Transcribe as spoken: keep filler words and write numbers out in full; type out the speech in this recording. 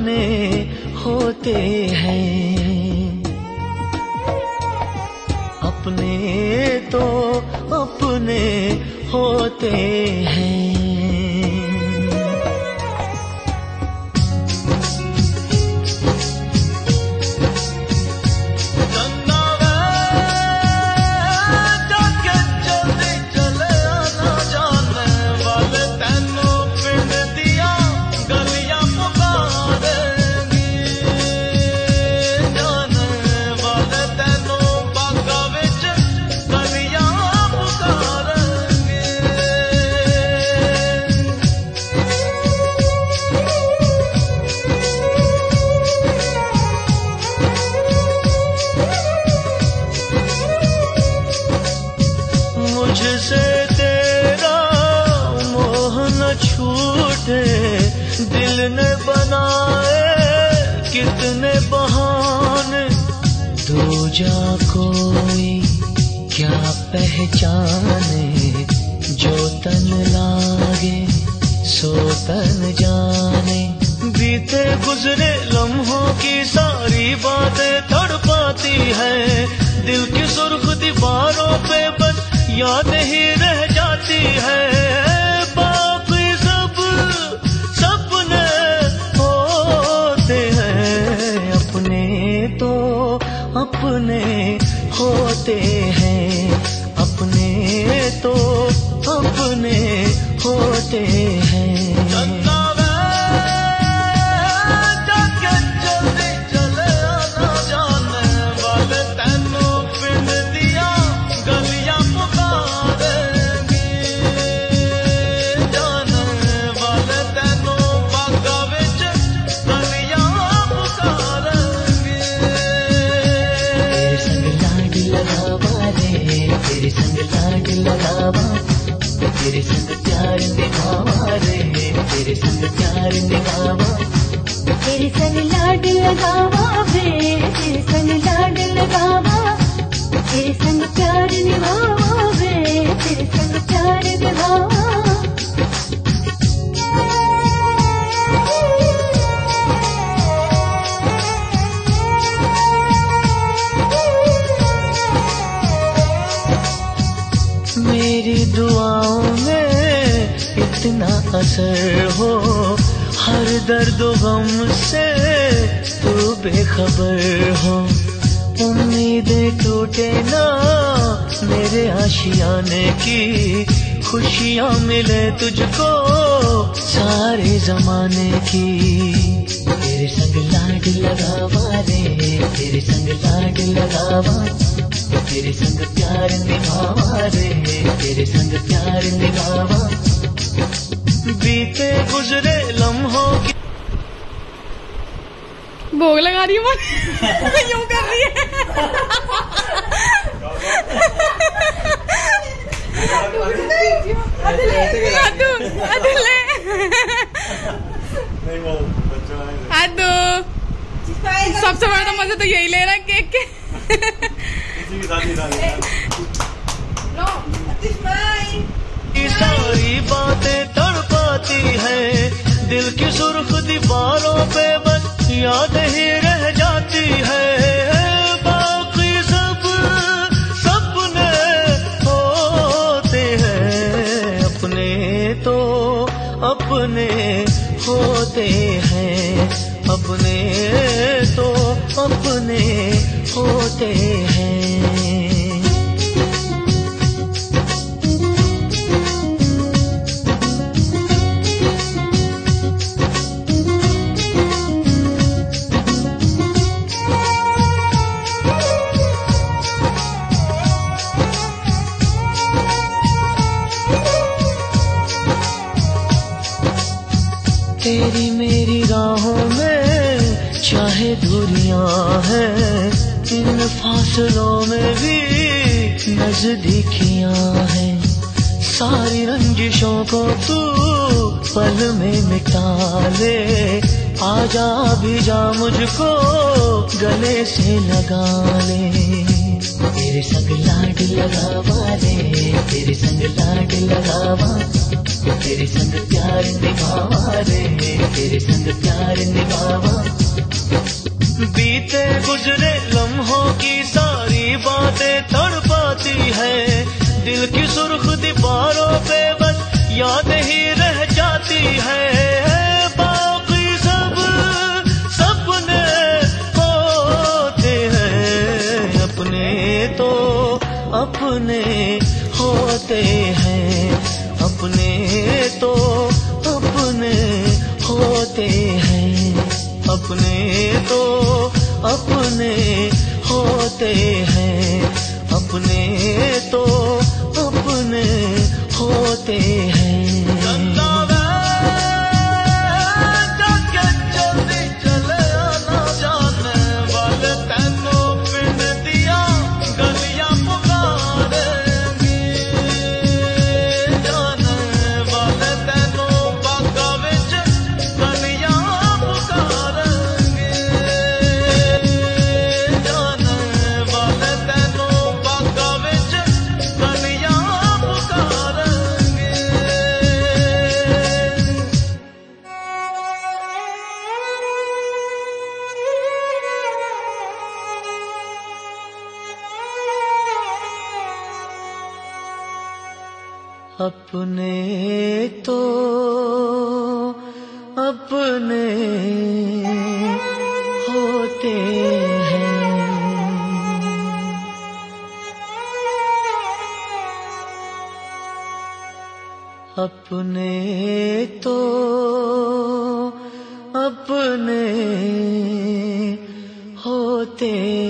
अपने होते हैं, अपने तो अपने होते हैं। मुझसे तेरा मोह न छूटे, दिल ने बनाए कितने बहाने, तू जा कोई क्या पहचाने, जो तन लागे सो तन जाने। बीते गुजरे लम्हों की सारी बातें तड़पाती है, दिल की सुर्ख दीवारों पे बस याद ही रह जाती है। बाकी सब सपने होते हैं, अपने तो अपने होते हैं, अपने तो अपने होते हैं। तेरे संग लाड लगावा, तेरे संग प्यार निभावा रे, तेरे संग प्यार निभावा, तेरे संग लाड लगावा रे, तेरे संग लाड लगावा, तेरे संग प्यार निभावा रे, तेरे संग प्यार निभावा। मेरी दुआओं में इतना असर हो, हर दर्द गम से तू बेखबर हो। उम्मीदें टूटे ना मेरे आशियाने की, खुशियाँ मिले तुझको सारे जमाने की। तेरे संग लाड लगावा रे, तेरे संग लाड लगावा, तेरे संग प्यार निभावा रे, तेरे संग प्यार निभावा। बीते गुजरे लम्हों की भोग लगा रही हूँ यूं कर रही है। अदले अदले सबसे बड़ा मजा तो यही ले रहा है केक के। सारी बातें तड़पाती है, दिल की सुर्ख दीवारों पे बस याद ही रह जाती है। बाकी सब सपने होते हैं, अपने तो अपने होते हैं, अपने तो अपने होते हैं। तेरी मेरी राहों में चाहे दूरियां हैं, इन फासलों में भी नजदीकियां हैं। सारी रंजिशों को तू पल में मिटा ले, आजा भी जा मुझको गले से लगा ले। तेरे संग लाड लगावा रे, तेरे संग लाड लगावा, तेरे संग प्यार निभावा रे, तेरे संग प्यार निभावा। बीते गुजरे लम्हों की सारी बातें तड़पाती है, दिल की सुर्ख दीवारों पे बस याद ही रह जाती है। बाकी सब सपने होते हैं, अपने तो अपने होते हैं, अपने तो अपने होते हैं, अपने तो अपने होते हैं, अपने तो अपने होते हैं। अपने तो अपने होते हैं, अपने तो अपने होते